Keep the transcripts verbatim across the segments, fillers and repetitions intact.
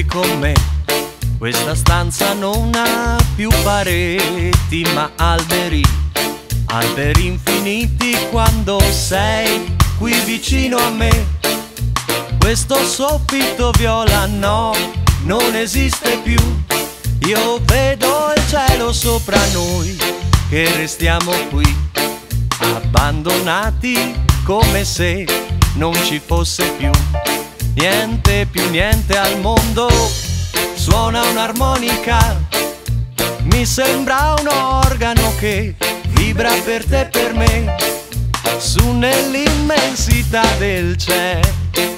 con me. Questa stanza non ha più pareti ma alberi, alberi infiniti quando sei qui vicino a me. Questo soffitto viola no, non esiste più. Io vedo il cielo sopra noi, che restiamo qui, abbandonati come se non ci fosse più niente, più niente al mondo. Suona un'armonica, mi sembra un organo che vibra per te e per me, su nell'immensità del cielo.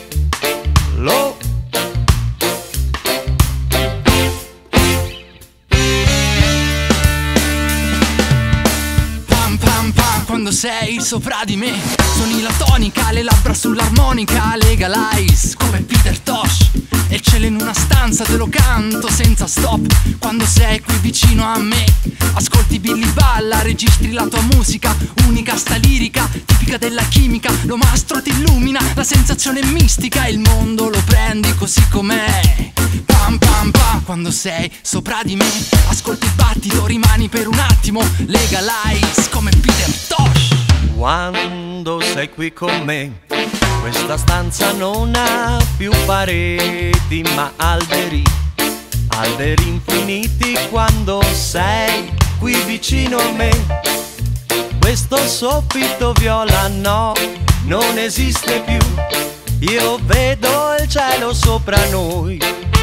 Pam pam pam quando sei sopra di me, suoni la tonica, le labbra sull'armonica, legalize come Peter Tosh. E il cielo in una stanza te lo canto senza stop. Quando sei qui vicino a me, ascolti Billy Balla, registri la tua musica, unica sta lirica, tipica della chimica. Lo mastro ti illumina, la sensazione mistica, il mondo lo prendi così com'è. Pam pam pam quando sei sopra di me, ascolti il battito, rimani per un attimo, legalize come Peter Tosh. Quando sei qui con me, questa stanza non ha più pareti ma alberi, alberi infiniti quando sei qui vicino a me. Questo soffitto viola no, non esiste più. Io vedo il cielo sopra noi,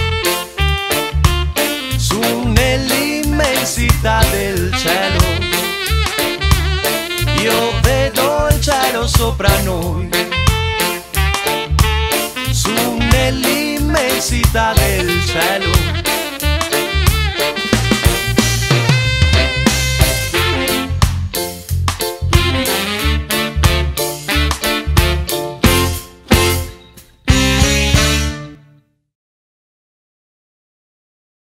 su nell'immensità del cielo. Io vedo il cielo sopra noi, su nell'immensità del cielo.